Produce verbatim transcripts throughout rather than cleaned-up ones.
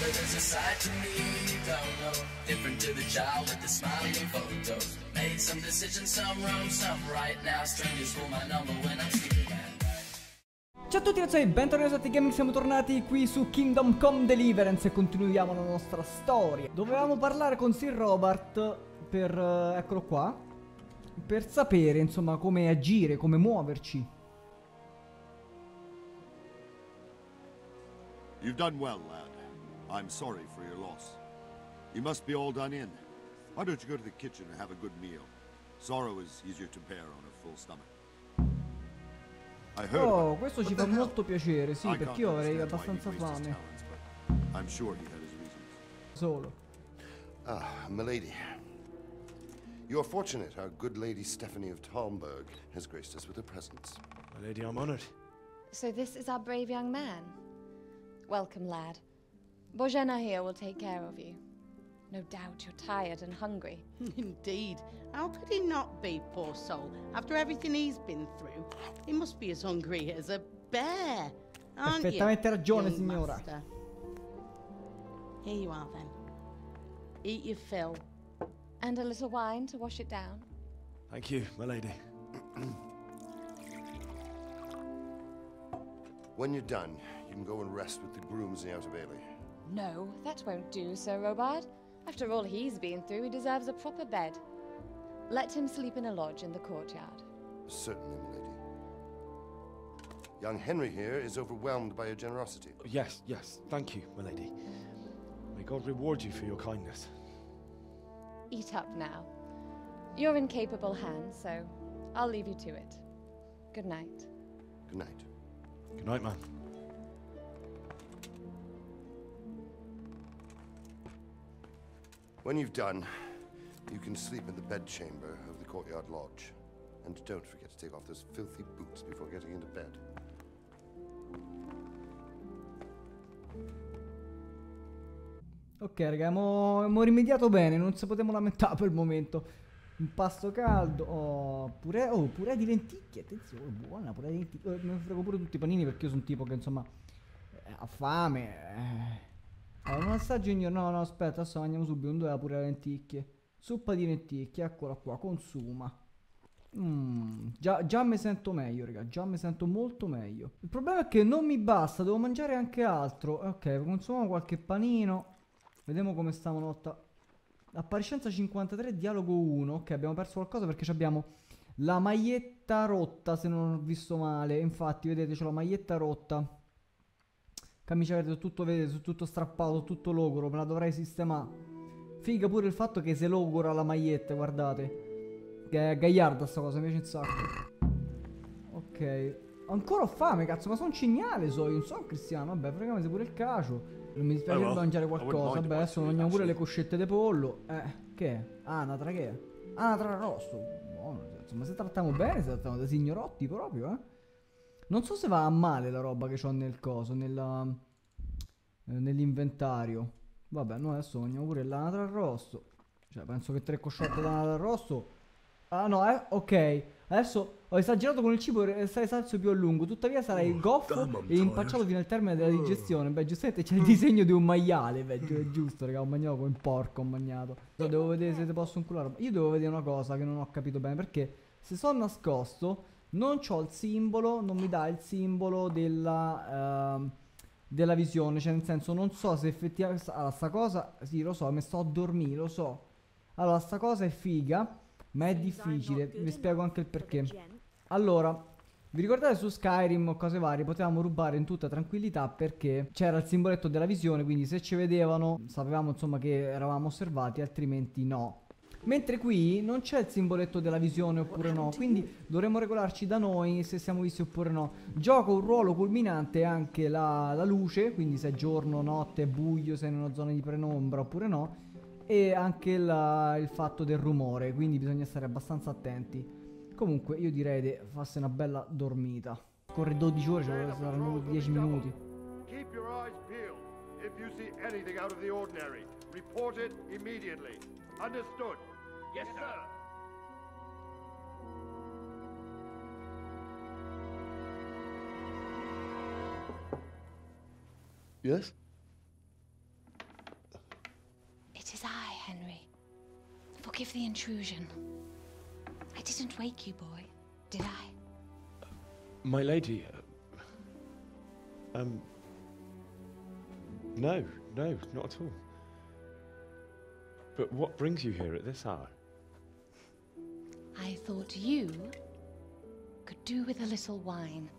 but there's a side to me you don't know. Different to the child with the smiling photos. Made some decisions, some wrong, some right. Now strangers call my number when I'm sleeping at night. Ciao a tutti ragazzi, bentornati a Satti Gaming, siamo tornati qui su Kingdom Come Deliverance e continuiamo la nostra storia. Dovevamo parlare con Sir Robert per, uh, eccolo qua, per sapere insomma come agire, come muoverci. You've done well, lad. I'm sorry for your loss. You must be all done in. Why don't you go to the kitchen and have a good meal? Sorrow is easier to bear on a full stomach. I heard Oh, about questo it. ci What fa the molto hell? piacere, sì, I perché can't io avrei understand why he abbastanza wastes his fame. talents, but I'm sure he had his reasons. Solo. Ah, milady. You are fortunate our good lady Stephanie of Talmberg has graced us with her presence. My lady, I'm honored. So this is our brave young man. Welcome, lad. Bojena here will take care of you. No doubt you're tired and hungry. Indeed. How could he not be, poor soul? After everything he's been through, he must be as hungry as a bear, aren't you? Perfettamente ragione, young signora. master? Here you are, then. Eat your fill. And a little wine to wash it down. Thank you, my lady. When you're done, you can go and rest with the grooms in the Outer Bailey. No, that won't do, Sir Robard. After all he's been through, he deserves a proper bed. Let him sleep in a lodge in the courtyard. Certainly, milady. Young Henry here is overwhelmed by your generosity. Yes, yes, thank you, my lady. May God reward you for your kindness. Eat up now. You're in capable hands, so I'll leave you to it. Good night. Good night. Good night, man. When you've done, you can sleep in the bedchamber of the courtyard lodge. And don't forget to take off those filthy boots before getting into bed. Ok raga, abbiamo rimediato bene, non ci potremmo lamentare per il momento. Un pasto caldo, oh pure, oh, pure di lenticchie, attenzione, buona, pure di lenticchie. Eh, mi frego pure tutti i panini perché io sono un tipo che insomma eh, ha fame. Eh. Allora, un assaggio ignoro, no no aspetta, adesso mangiamo subito, non doveva pure le lenticchie. Suppa di lenticchie, eccola qua, consuma. Mm, già, già mi sento meglio raga, già mi sento molto meglio. Il problema è che non mi basta, devo mangiare anche altro. Ok, consumiamo qualche panino. Vediamo come sta una volta. Appariscenza cinquantatré, dialogo uno. Ok, abbiamo perso qualcosa perché abbiamo la maglietta rotta, se non ho visto male. Infatti, vedete, c'ho la maglietta rotta. Camicia verde, tutto verde, tutto strappato, tutto logoro. Me la dovrei sistemare. Figa pure il fatto che se logora la maglietta, guardate. Che è gagliarda sta cosa, mi piace un sacco. Ok. Ancora ho fame, cazzo, ma sono un cignale, so io, non sono un cristiano. Vabbè, fregamesi pure il cacio. Non mi dispiace Oh, well, mangiare qualcosa. Vabbè, adesso mangiamo pure le coscette di pollo. Eh, che è? Anatra, che è? Anatra arrosto. Buono, insomma, se trattiamo bene, se trattiamo da signorotti proprio, eh. Non so se va a male la roba che ho nel coso, nella, eh, nell'inventario. Vabbè, noi adesso mangiamo pure l'anatra arrosto. Cioè, penso che tre cosciotte d'anatra arrosto. Ah no, eh, ok. Adesso ho esagerato con il cibo per restare sazio più a lungo. Tuttavia sarai goffo e impacciato fino al termine della digestione. Beh, giustamente c'è il disegno di un maiale. Beh, è giusto, raga, ho mangiato come un porco, ho mangiato. No, devo vedere se te posso inculare. Io devo vedere una cosa che non ho capito bene. Perché se sono nascosto non c'ho il simbolo, non mi dà il simbolo della, uh, della visione. Cioè, nel senso, non so se effettivamente... Allora, sta cosa, sì, lo so, mi sto a dormire, lo so. Allora, sta cosa è figa, ma è difficile, vi spiego anche il perché. Allora, vi ricordate su Skyrim o cose varie potevamo rubare in tutta tranquillità perché c'era il simboletto della visione, quindi se ci vedevano sapevamo insomma che eravamo osservati, altrimenti no. Mentre qui non c'è il simboletto della visione oppure no, quindi dovremmo regolarci da noi se siamo visti oppure no. Gioca un ruolo culminante anche la, la luce, quindi se è giorno, notte, buio, se è in una zona di penombra oppure no. E anche la, il fatto del rumore, quindi bisogna stare abbastanza attenti. Comunque io direi di farsi una bella dormita. Corre dodici ore, cioè saranno dieci minuti. Keep your eyes peeled. If you see anything out of the ordinary, report it immediately. Understood? Yes, sir. Yes? Henry. Forgive the intrusion. I didn't wake you, boy, did I? My lady, uh, um, no, no, not at all. But what brings you here at this hour? I thought you could do with a little wine.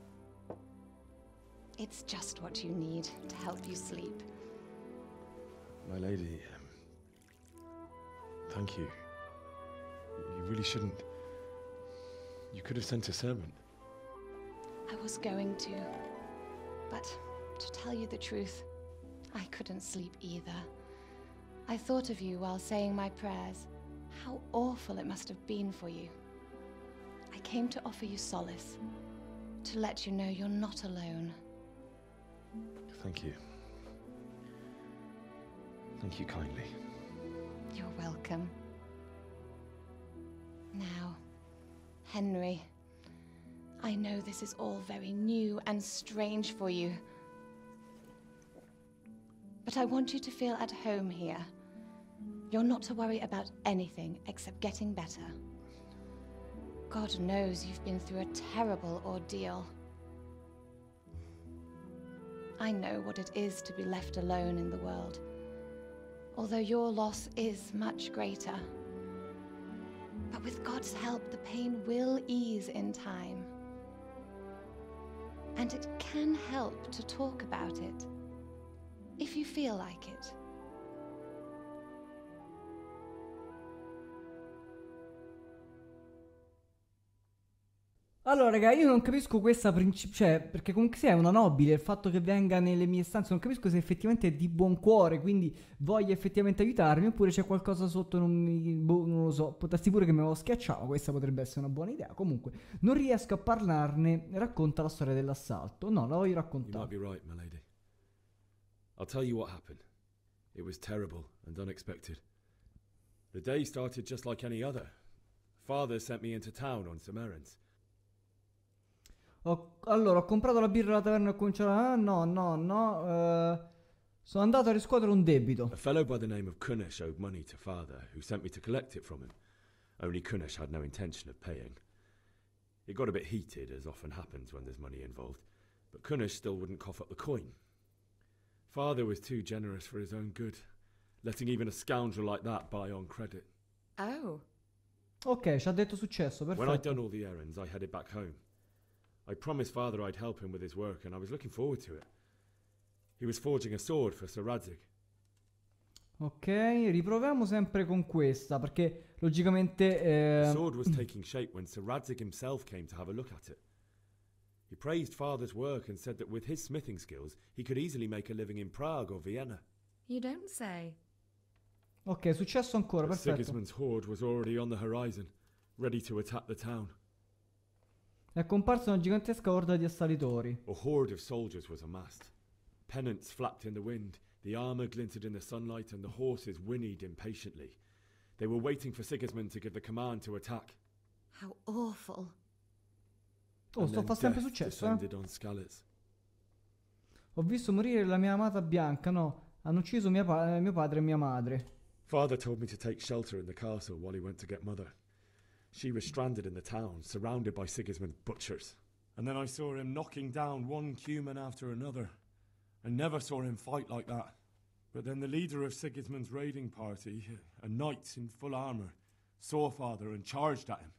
It's just what you need to help you sleep. My lady, um, thank you. You really shouldn't. You could have sent a servant. I was going to, but to tell you the truth, I couldn't sleep either. I thought of you while saying my prayers. How awful it must have been for you. I came to offer you solace, to let you know you're not alone. Thank you. Thank you kindly. You're welcome. Now, Henry, I know this is all very new and strange for you, but I want you to feel at home here. You're not to worry about anything except getting better. God knows you've been through a terrible ordeal. I know what it is to be left alone in the world, although your loss is much greater. But with God's help, the pain will ease in time. And it can help to talk about it, if you feel like it. Allora, raga, io non capisco questa principio, cioè, perché comunque sia una nobile, il fatto che venga nelle mie stanze, non capisco se effettivamente è di buon cuore, quindi voglia effettivamente aiutarmi, oppure c'è qualcosa sotto, non, mi, boh, non lo so, potresti pure che me lo schiacciava, questa potrebbe essere una buona idea. Comunque, non riesco a parlarne, racconta la storia dell'assalto. No, la voglio You might raccontare. be right, my lady. I'll tell you what happened. It was terrible and unexpected. The day started just like any other. Father sent me into town on some errands. Ho- allora, ho comprato la birra alla taverna e ho cominciato... Ah, no, no, no, eh, sono andato a riscuotere un debito. A fellow by the name of Kunnish owed money to Father, who sent me to collect it from him. Only Kunnish had no intention of paying. It got a bit heated, as often happens when there's money involved, but Kunnish still wouldn't cough up the coin. Father was too generous for his own good, letting even a scoundrel like that buy on credit. Oh. Ok, ci ha detto successo, When I'd perfetto. done all the errands, I headed back home. I promised Father I'd help him with his work, and I was looking forward to it. He was forging a sword for Sir Radzig. Ok, riproviamo sempre con questa, perché logicamente... The eh, sword was taking shape when Sir Radzig himself came to have a look at it. He praised Father's work and said that with his smithing skills, he could easily make a living in Prague or Vienna. You don't say. Ok, è successo ancora, But perfetto. Sigismund's horde was already on the horizon, ready to attack the town. È comparsa una gigantesca orda di assalitori. A horde of soldiers was amassed. Pennants flapped in the wind, the armour glinted in the sunlight, and the horses whinnied impatiently. They were waiting for Sigismund to give the command to attack. How awful. Oh, And sto then fa sempre death successo, eh? descended on Skalitz. Ho visto morire la mia amata Bianca, no. Hanno ucciso mia pa- eh, mio padre e mia madre. Father told me to take shelter in the castle while he went to get Mother. She was stranded in the town, surrounded by Sigismund's butchers. And then I saw him knocking down one Cuman after another. I never saw him fight like that. But then the leader of Sigismund's raiding party, a knight in full armour, saw Father and charged at him.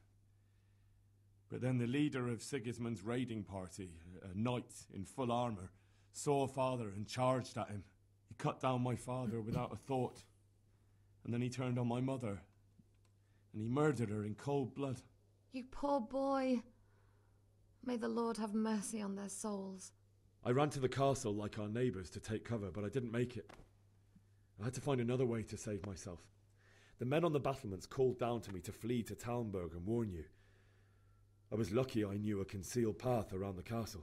But then the leader of Sigismund's raiding party, a knight in full armour, saw Father and charged at him. He cut down my father without a thought. And then he turned on my mother. And he murdered her in cold blood. You poor boy. May the Lord have mercy on their souls. I ran to the castle like our neighbours to take cover, but I didn't make it. I had to find another way to save myself. The men on the battlements called down to me to flee to Talmberg and warn you. I was lucky I knew a concealed path around the castle.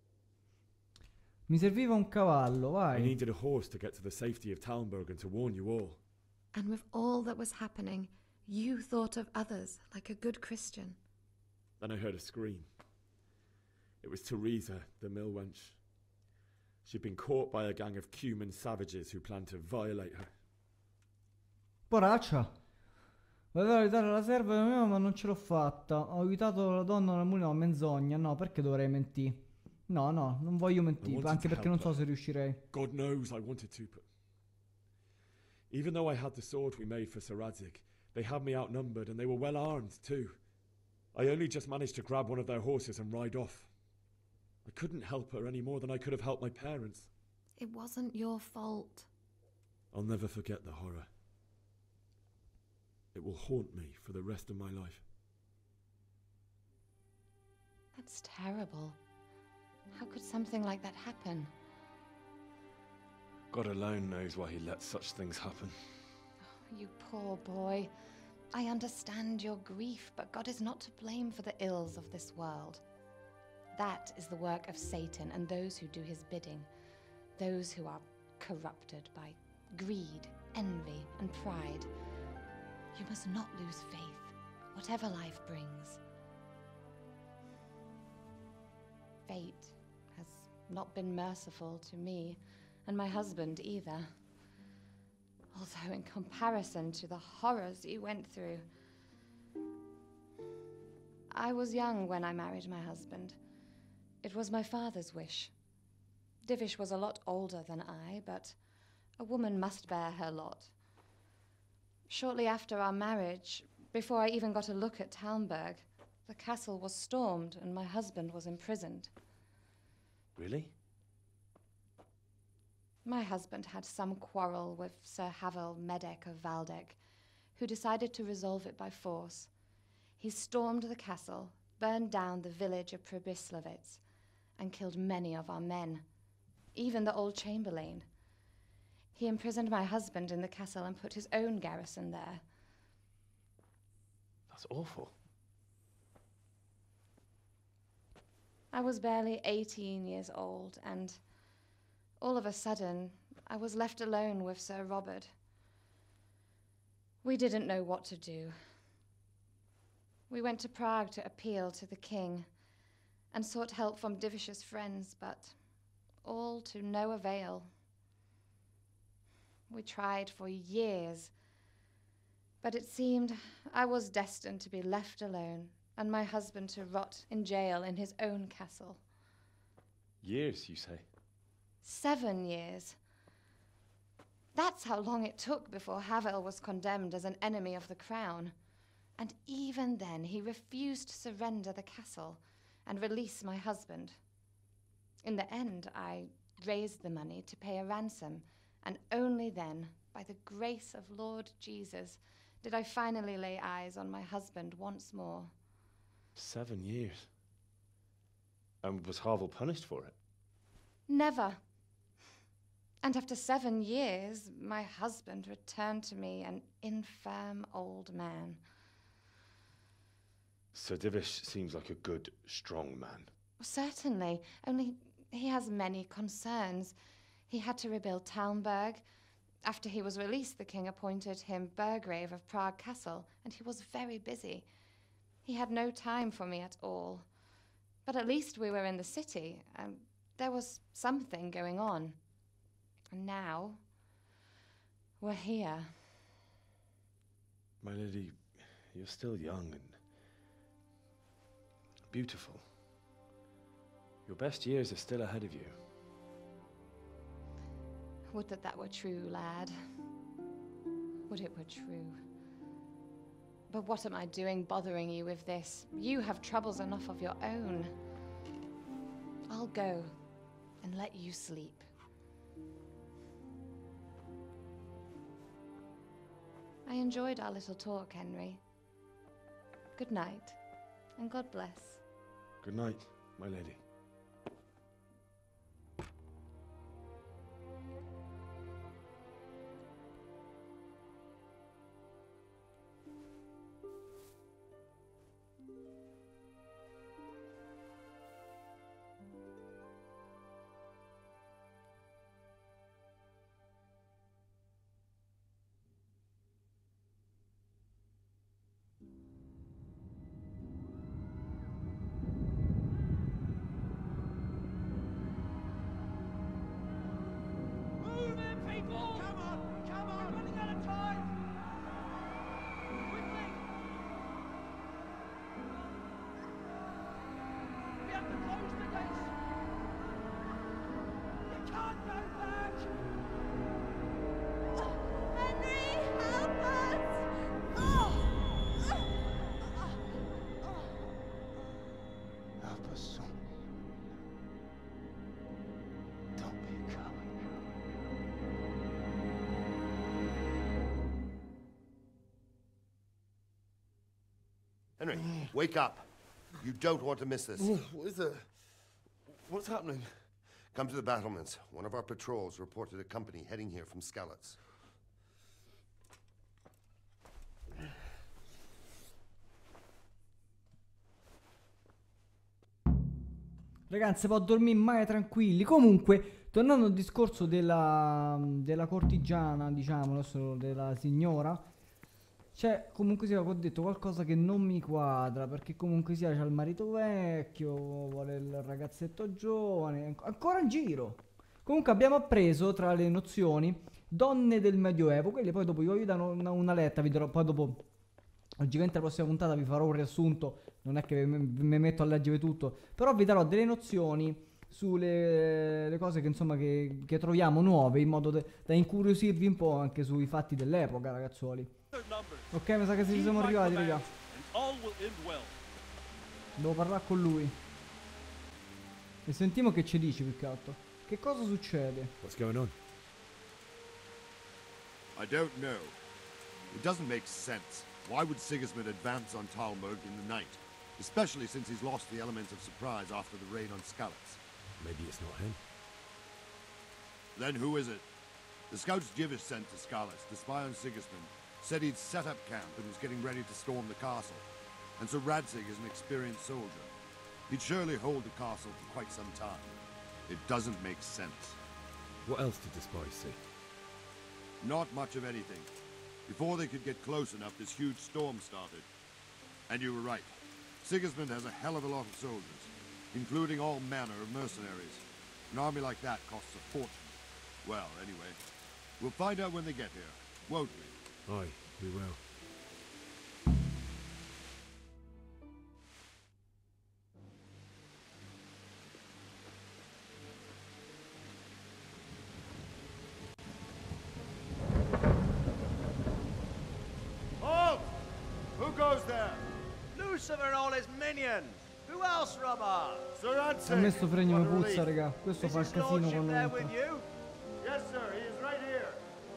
Mi serviva un cavallo, I vai. needed a horse to get to the safety of Talmberg and to warn you all. And with all that was happening, you thought of others like a good Christian. Then I heard a scream. It was Teresa, the mill wench. She'd been caught by a gang of Cuman savages who planned to violate her. Poraccia. Volevo aiutare la serva mia, ma non ce l'ho fatta. Ho aiutato la donna nel mulino, menzogna. No, perché dovrei mentire? No, no, non voglio I mentire, wanted anche to perché help non so her. se riuscirei. God knows I wanted to, but even though I had the sword we made for Sir Radzig, they had me outnumbered and they were well armed too. I only just managed to grab one of their horses and ride off. I couldn't help her any more than I could have helped my parents. It wasn't your fault. I'll never forget the horror. It will haunt me for the rest of my life. That's terrible. How could something like that happen? God alone knows why he lets such things happen. You poor boy. I understand your grief, but God is not to blame for the ills of this world. That is the work of Satan and those who do his bidding. Those who are corrupted by greed, envy, and pride. You must not lose faith, whatever life brings. Fate has not been merciful to me, and my husband either. Although in comparison to the horrors you went through. I was young when I married my husband. It was my father's wish. Divish was a lot older than I, but a woman must bear her lot. Shortly after our marriage, before I even got a look at Talmberg, the castle was stormed and my husband was imprisoned. Really? My husband had some quarrel with Sir Havel Medek of Valdek, who decided to resolve it by force. He stormed the castle, burned down the village of Pribyslavitz, and killed many of our men, even the old chamberlain. He imprisoned my husband in the castle and put his own garrison there. That's awful. I was barely eighteen years old, and all of a sudden, I was left alone with Sir Robert. We didn't know what to do. We went to Prague to appeal to the king and sought help from Divish's friends, but all to no avail. We tried for years, but it seemed I was destined to be left alone and my husband to rot in jail in his own castle. Years, you say? Seven years. That's how long it took before Havel was condemned as an enemy of the crown. And even then, he refused to surrender the castle and release my husband. In the end, I raised the money to pay a ransom, and only then, by the grace of Lord Jesus, did I finally lay eyes on my husband once more. Seven years. And was Havel punished for it? Never. And after seven years, my husband returned to me an infirm old man. Sir Divish seems like a good, strong man. Certainly, only he has many concerns. He had to rebuild Talmberg. After he was released, the king appointed him Burgrave of Prague Castle, and he was very busy. He had no time for me at all. But at least we were in the city, and there was something going on. And now, we're here. My lady, you're still young and beautiful. Your best years are still ahead of you. Would that that were true, lad. Would it were true. But what am I doing bothering you with this? You have troubles enough of your own. I'll go and let you sleep. I enjoyed our little talk, Henry. Good night, and God bless. Good night, my lady. Henry, wake up. You don't want to miss this. What is it? What's happening? Come to the battlements. One of our patrols reported a company heading here from Skalitz. Ragazzi, può dormire mai tranquilli. Comunque, tornando al discorso della, della cortigiana, diciamo, adesso della signora, c'è comunque sia, ho detto, qualcosa che non mi quadra, perché comunque sia c'è il marito vecchio, vuole il ragazzetto giovane, ancora in giro. Comunque abbiamo appreso tra le nozioni donne del Medioevo, quelle poi dopo io vi do una, una letta, vi darò poi dopo, logicamente la prossima puntata vi farò un riassunto, non è che mi metto a leggere tutto, però vi darò delle nozioni sulle le cose che insomma che, che troviamo nuove, in modo de, da incuriosirvi un po' anche sui fatti dell'epoca, ragazzuoli. Ok, mi sa che ci siamo arrivati, raga. Devo parlare con lui. E sentiamo che ci dici, più che altro. Che cosa succede? What's going on? I don't know. It doesn't make sense. Why would Sigismund advance on Talmberg in the night? Especially since he's lost the element of surprise after the raid on Skalitz. Maybe it's not him. Then who is it? The scouts Jivish sent to Skalitz to spy on Sigismund said he'd set up camp and was getting ready to storm the castle. And so Radzig is an experienced soldier. He'd surely hold the castle for quite some time. It doesn't make sense. What else did the spies see? Not much of anything. Before they could get close enough, this huge storm started. And you were right. Sigismund has a hell of a lot of soldiers, including all manner of mercenaries. An army like that costs a fortune. Well, anyway, we'll find out when they get here, won't we? Aye, we will. Halt! Who goes there? Lucifer and all his minions! Who else, Robert? Sir A me sto fregno mi puzza, raga. Questo Is fa il his casino lordship quando there entra. with you? Yes, sir, he is right here.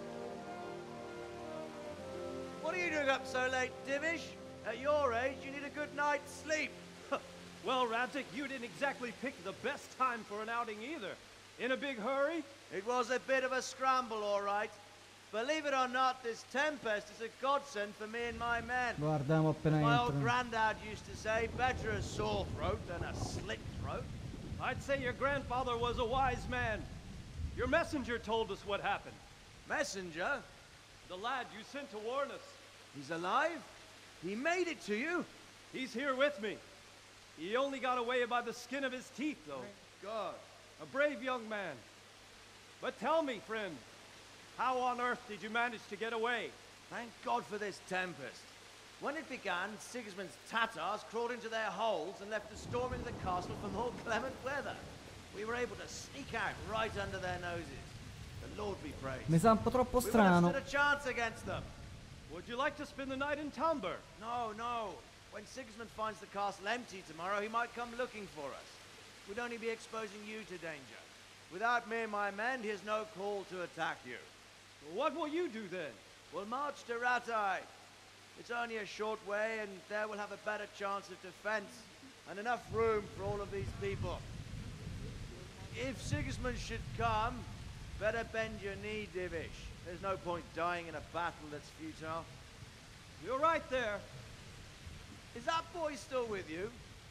What are you doing up so late, Divish? At your age, you need a good night's sleep. Well, Radzig, you didn't exactly pick the best time for an outing either. In a big hurry? It was a bit of a scramble, all right. Believe it or not, this tempest is a godsend for me and my men. Guardiamo appena My old entra. granddad used to say, better a sore throat than a slit throat. I'd say your grandfather was a wise man. Your messenger told us what happened. Messenger? The lad you sent to warn us. He's alive? He made it to you? He's here with me. He only got away by the skin of his teeth, though. Thank God. A brave young man. But tell me, friend, how on earth did you manage to get away? Thank God for this tempest. When it began, Sigismund's Tatars crawled into their holes and left us storming the castle for more clement weather. We were able to sneak out right under their noses. The Lord be praised. Mi sa un po' troppo We wouldn't have strano. stood a chance against them. Would you like to spend the night in Talmberg? No, no. When Sigismund finds the castle empty tomorrow, he might come looking for us. We'd only be exposing you to danger. Without me and my men, he has no call to attack you. What will you do then? We'll march to Ratai. It's only a short way, and there we'll have a better chance of defense and enough room for all of these people. If Sigismund should come, better bend your knee, Divish. There's no point dying in a battle that's futile. You're right there. Is that boy still with you?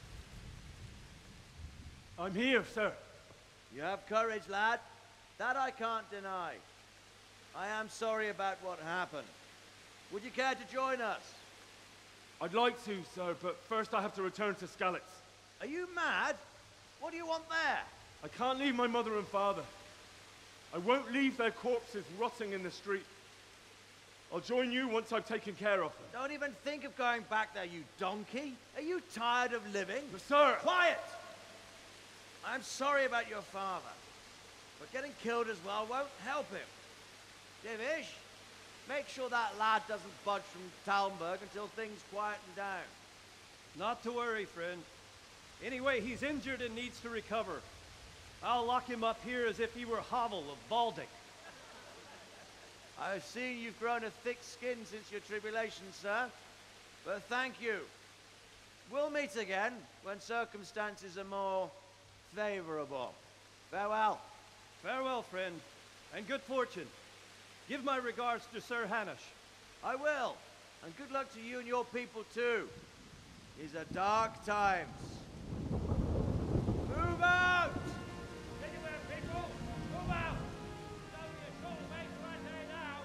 I'm here, sir. You have courage, lad. That I can't deny. I am sorry about what happened. Would you care to join us? I'd like to, sir, but first I have to return to Skalitz. Are you mad? What do you want there? I can't leave my mother and father. I won't leave their corpses rotting in the street. I'll join you once I've taken care of them. Don't even think of going back there, you donkey. Are you tired of living? But sir! Quiet! I'm sorry about your father, but getting killed as well won't help him. Divish, make sure that lad doesn't budge from Talmberg until things quieten down. Not to worry, friend. Anyway, he's injured and needs to recover. I'll lock him up here as if he were Havel of Valdic. I've seen you've grown a thick skin since your tribulation, sir. But thank you. We'll meet again when circumstances are more favorable. Farewell. Farewell, friend, and good fortune. Give my regards to Sir Hanush. I will, and good luck to you and your people too. These are dark times. Move out! Anywhere, people! Move out! It's only a short way to Rattay now!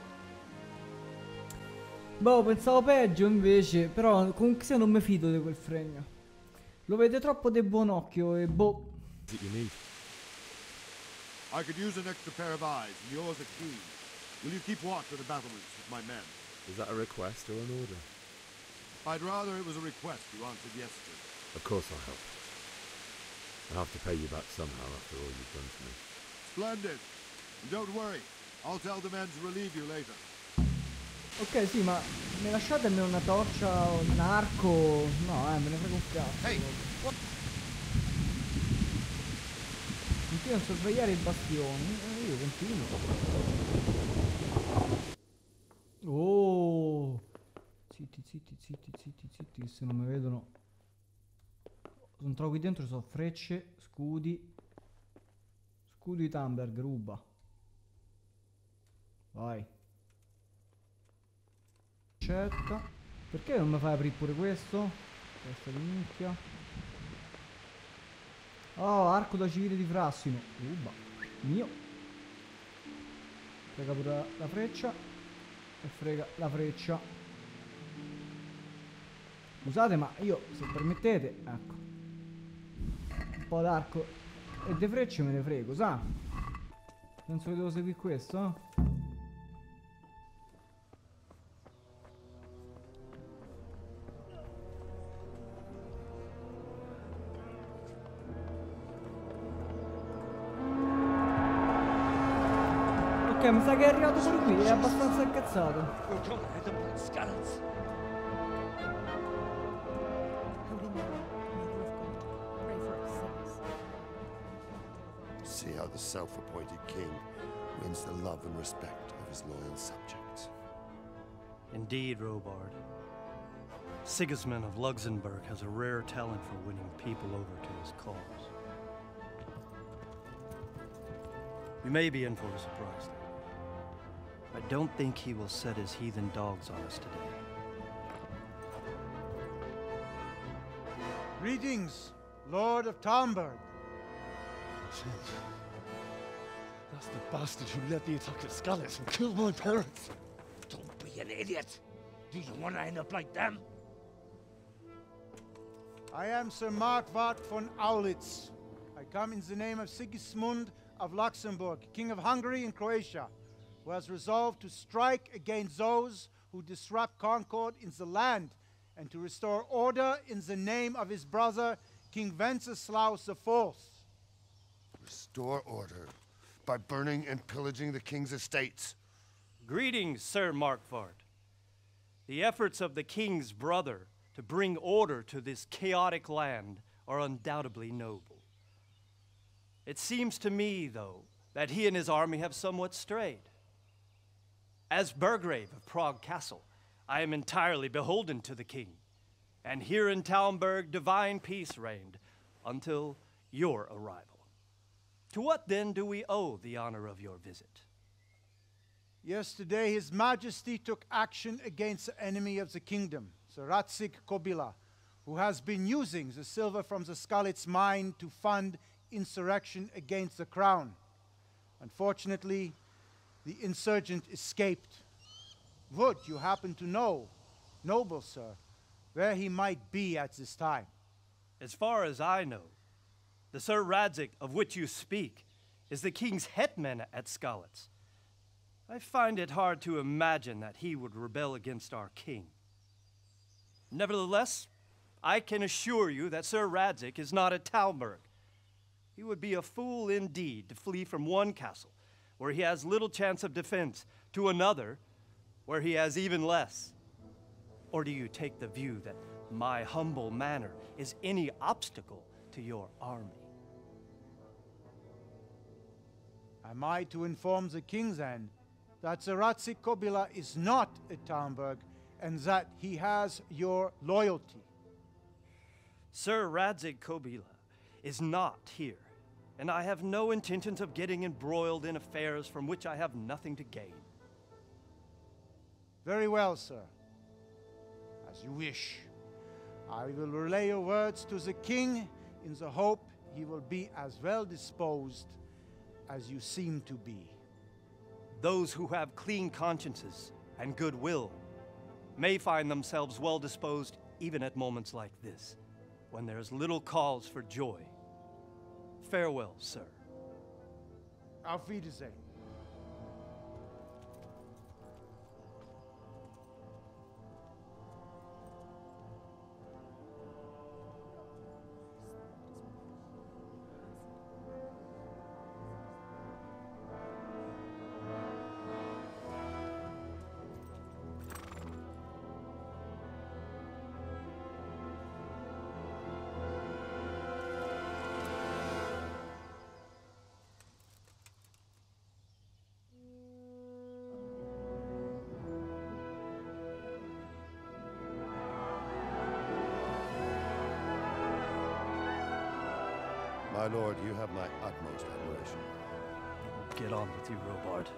Boh, pensavo peggio invece, però comunque sia non mi fido di quel fregno. Lo vede troppo di buon occhio e boh. What you need? I could use an extra pair of eyes, and yours are keen. Will you keep watch of the battlements with my men? Is that a request or an order? I'd rather it was a request you answered yes to. Of course I'll help. I'll have to pay you back somehow after all you've done for me. Splendid. And don't worry, I'll tell the men to relieve you later. Ok, sì, ma mi lasciate almeno una torcia o un arco? No, eh, me ne frega un cazzo. Hey, what? Continuo a sorvegliare i bastioni. Eh, io continuo. Oh! Zitti, zitti, zitti, zitti, zitti, che se non mi vedono. Se entro qui dentro sono frecce, scudi. Scudo di Tamberg, ruba. Vai. Accetta. Perché non mi fai aprire pure questo? Questa di nicchia. Oh, arco da civile di Frassino. Ruba. Mio. Frega pure la, la freccia. E frega la freccia. Scusate, ma io, se permettete, ecco, un po' d'arco e de frecce me ne frego, sa? Penso che devo seguire questo, eh? Ok, mi sa che è arrivato pure qui, è abbastanza incazzato. See how the self-appointed king wins the love and respect of his loyal subjects. Indeed, Robard. Sigismund of Luxembourg has a rare talent for winning people over to his cause. We may be in for a surprise, though. I don't think he will set his heathen dogs on us today. Greetings, Lord of Talmberg. That's the bastard who led the attack at Skalitz and killed my parents. Don't be an idiot. Do you want to end up like them? I am Sir Markvart von Aulitz. I come in the name of Sigismund of Luxembourg, King of Hungary and Croatia, who has resolved to strike against those who disrupt concord in the land and to restore order in the name of his brother, King Wenceslaus the Fourth. Restore order by burning and pillaging the king's estates. Greetings, Sir Markvart. The efforts of the king's brother to bring order to this chaotic land are undoubtedly noble. It seems to me, though, that he and his army have somewhat strayed. As Burgrave of Prague Castle, I am entirely beholden to the king, and here in Talmberg divine peace reigned until your arrival. To what then do we owe the honor of your visit? Yesterday, His Majesty took action against the enemy of the kingdom, Sir Radzig Kobyla, who has been using the silver from the Skalitz mine to fund insurrection against the crown. Unfortunately, the insurgent escaped. Would you happen to know, noble sir, where he might be at this time? As far as I know, the Sir Radzig of which you speak is the king's hetman at Skalitz. I find it hard to imagine that he would rebel against our king. Nevertheless, I can assure you that Sir Radzig is not at Talmberg. He would be a fool indeed to flee from one castle, where he has little chance of defense, to another, where he has even less. Or do you take the view that my humble manner is any obstacle to your army? Am I to inform the king then that Sir Radzig Kobyla is not at Talmberg and that he has your loyalty? Sir Radzig Kobyla is not here, and I have no intentions of getting embroiled in affairs from which I have nothing to gain. Very well, sir. As you wish. I will relay your words to the king in the hope he will be as well disposed as you seem to be. Those who have clean consciences and goodwill may find themselves well disposed even at moments like this, when there is little cause for joy. Farewell, sir. Auf Wiedersehen. My lord, you have my utmost admiration. Get on with you, Robard.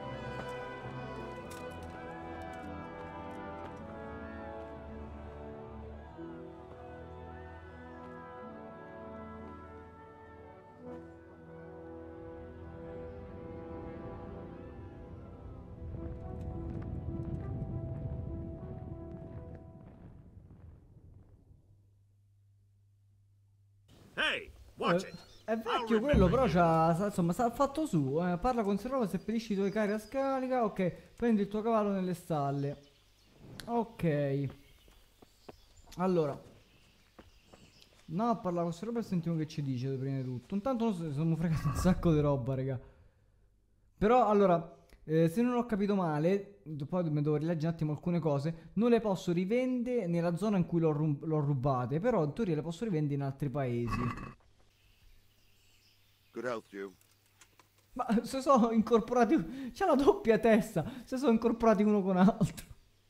Hey! Watch it. È vecchio quello, però c'ha, insomma, sta fatto su. Eh. Parla con Serova, seppellisci i tuoi cari a scarica. Ok, prendi il tuo cavallo nelle stalle. Ok. Allora. No, parla con Serova e sentiamo che ci dice prima di tutto. Intanto noi siamo fregati un sacco di roba, raga. Però, allora, eh, se non ho capito male, poi mi devo rileggere un attimo alcune cose, non le posso rivendere nella zona in cui l'ho ru- l'ho rubate, però in teoria le posso rivendere in altri paesi. Good health, you. Ma se sono incorporati... C'è la doppia testa. Se sono incorporati uno con l'altro.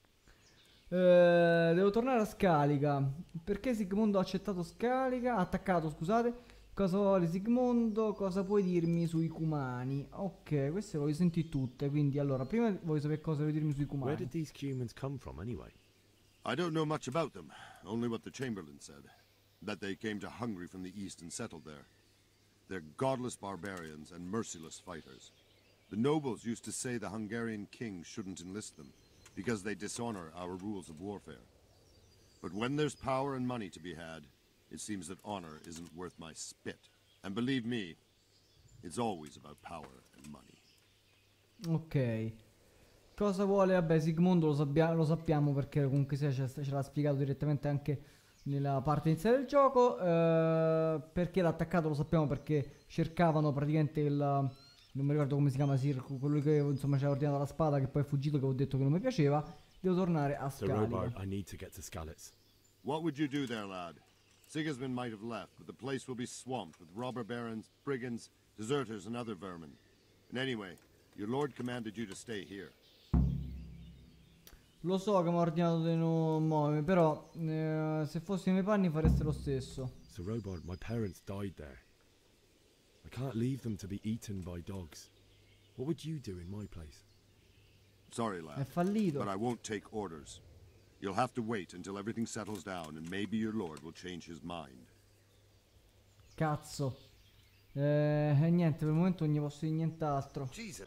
Eh, devo tornare a Scalica. Perché Sigmondo ha accettato Scalica? Ha attaccato, scusate. Cosa vuole Sigmondo? Cosa puoi dirmi sui Cumani? Ok, queste le voglio sentire tutte. Quindi allora, prima voglio sapere cosa vuoi dirmi sui Cumani. Where did these humans come from anyway? I don't know much about them, only what the Chamberlain said. That they came to Hungary from the east and settled there. They're godless barbarians and merciless fighters. The nobles used to say the Hungarian king shouldn't enlist them, because they dishonor our rules of warfare. But when there's power and money to be had, it seems that honor isn't worth my spit. And believe me, it's always about power and money. Ok. Cosa vuole? Vabbè, Sigmondo lo, sabbia- lo sappiamo perché comunque sia ce, ce l'ha spiegato direttamente anche nella parte iniziale del gioco. Eh, perché l'ha attaccato lo sappiamo perché cercavano praticamente il... Non mi ricordo come si chiama Sir, quello che insomma ci ha ordinato la spada che poi è fuggito, che ho detto che non mi piaceva. Devo tornare a So Scalica. Robard, I need to get to Skalitz. What would you do there, lad? Sigismund might have left, but the place will be swamped with robber barons, brigands, deserters, and other vermin. And anyway, your lord commanded you to stay here. Lo so che mi ha ordinato di non muovermi, però eh, se fossi nei miei panni fareste lo stesso. So Robard, my parents died there. I can't leave them to be eaten by dogs. What would you do in my place? Sorry, È lad, fallito. but I won't take orders. You'll have to wait until everything settles down, and maybe your lord will change his mind. Cazzo. Eh, e niente, per il momento non gli posso dire nient'altro. Jesus.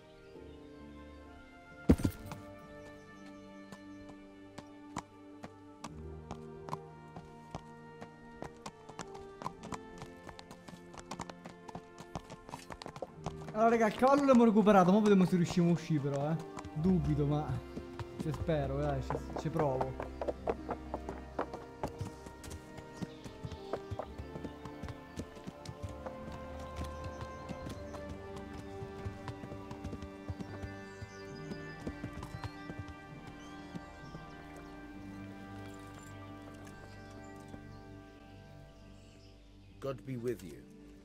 Allora raga, il cavallo l'abbiamo recuperato, ma vediamo se riusciamo a uscire però, eh. Dubito, ma ci spero, dai, ci, ci provo. God be with you.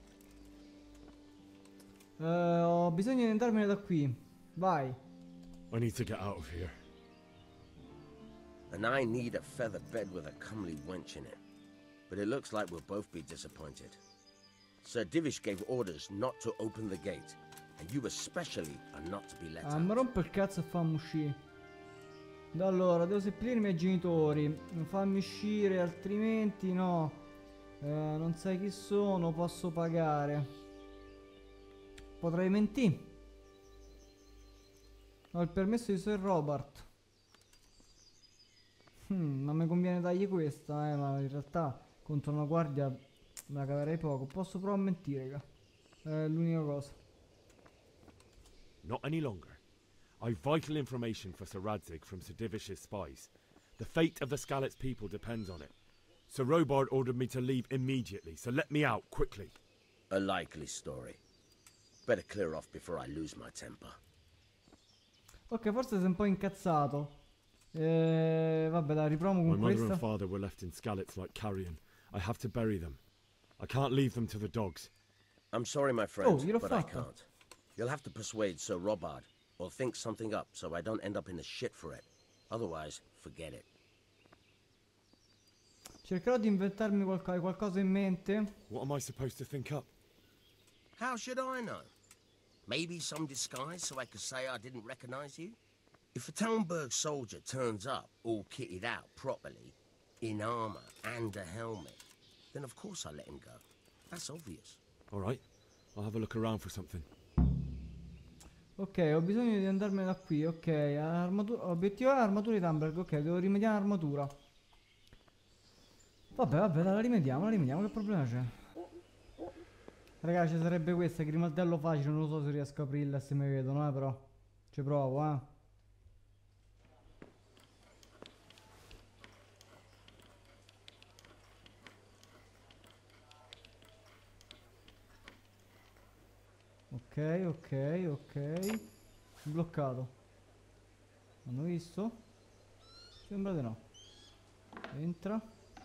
Eh, ho bisogno di andarmene da qui. Vai. I need to get out of here. And I need a feather bed with a comely wench in it. but it looks like we'll both be disappointed. Sir Divish gave orders not to open the gate, and you especially are not to be let Ah, out. mi rompe il cazzo e fammi uscire. Allora, devo seppellire i miei genitori. Fammi uscire, altrimenti no. Eh, non sai chi sono, posso pagare. Potrei mentire. Ho il permesso di Sir Robert. Hmm, non mi conviene dargli questa, eh, ma in realtà contro una guardia me la caverei poco. Posso provare a mentire, raga. È l'unica cosa. Not any longer. I've vital information for Sir Radzig from Sir Divish's spies. The fate of the Skalitz people depends on it. Sir Robard ordered me to leave immediately, so let me out quickly. A likely story. Better clear off before I lose my temper. Ok, forse sei un po' incazzato. Eh, vabbè, dai, riproviamo My con mother questa. and father were left in Skalitz like carrion. I have to bury them. I can't leave them to the dogs. I'm sorry, my friend, Oh, gliel'ho but I fatta. can't. You'll have to persuade Sir Robard, or think something up so I don't end up in the shit for it. Otherwise, forget it. Cercherò di inventarmi qualco- qualcosa in mente. What am I supposed to think up? How should I know? Maybe some disguise so I could say I didn't recognize you? If a Talmberg soldier turns up all kitted out properly, in armor and a helmet, then of course I let him go. That's obvious. All right, I'll have a look around for something. Ok, ho bisogno di andarmene da qui. Ok, armatura. Obiettivo è armatura di Talmberg. Ok, devo rimediare l'armatura. Vabbè, vabbè, dai, la rimediamo, la rimediamo. Che problema c'è? Ragazzi, ci sarebbe questa. Grimaldello facile. Non lo so se riesco a aprirla se mi vedono, eh, però. Ci provo, eh. Ok, ok, ok. Bloccato. Hanno visto? Sembra di no. Entra.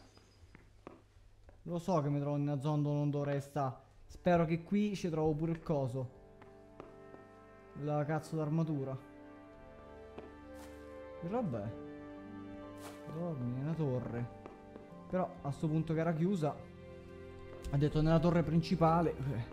Lo so che mi trovo in una zona dove non dovrei stare. Spero che qui ci trovo pure il coso. La cazzo d'armatura. Che roba è? Dormi nella torre. Però a sto punto che era chiusa, ha detto nella torre principale. eh.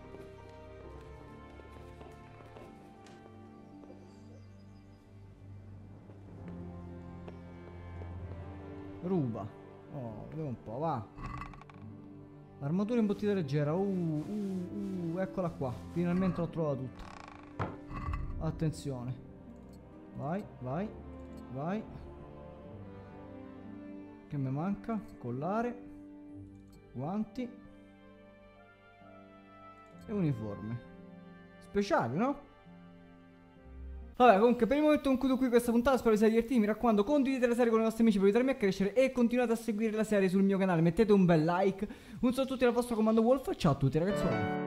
Ruba. Oh, vediamo un po', va. Armatura imbottita leggera. Uh, uh, uh, eccola qua. Finalmente l'ho trovata tutta. Attenzione. Vai, vai, vai. Che mi manca? Collare. Guanti. E uniforme. Speciali, no? Vabbè, comunque per il momento concludo qui questa puntata, spero vi sia divertiti, mi raccomando condividete la serie con i vostri amici per aiutarmi a crescere e continuate a seguire la serie sul mio canale, mettete un bel like, un saluto a tutti dal vostro comando Wolf, ciao a tutti ragazzuoli.